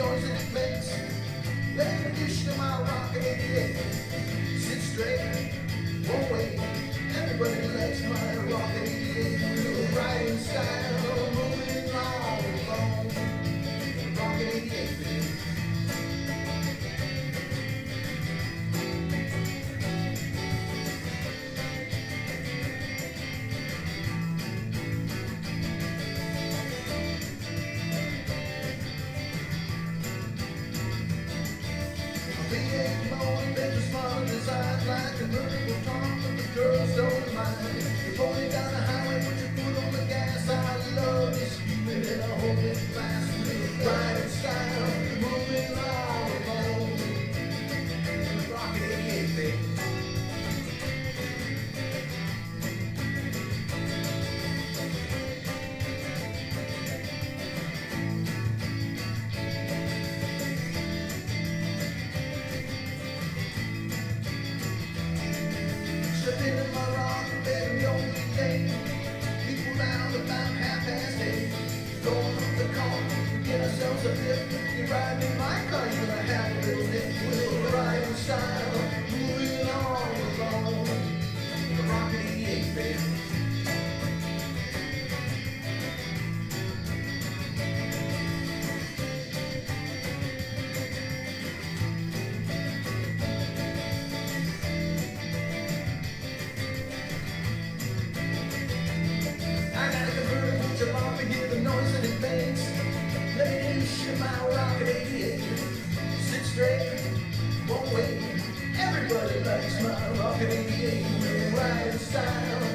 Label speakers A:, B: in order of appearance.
A: noise that it makes. Let me dish to my rocket 88. Sit straight, won't wait. Everybody likes my rocket 88. Real riding style, moving all along. Rocket 88, baby. V8 motor, been smart, designed like a vertical top, but the girls don't mind. You're pulling down the highway, put your foot on the gas. I love this feeling, and I hope it lasts. With riding style, moving all along. Rocket 88, baby. Slipping in my rocket, baby, don't be late. People round about 8:30. Going up the corner, get ourselves a lift. You're riding in my car, you're gonna have a little lift. With a riding style, moving all along. The rocket 88, baby. I got a convertible, jump off and hear the noise that it makes. Let me loose my rocket 88. Sit straight, won't wait. Everybody likes my rocket 88. With riding style.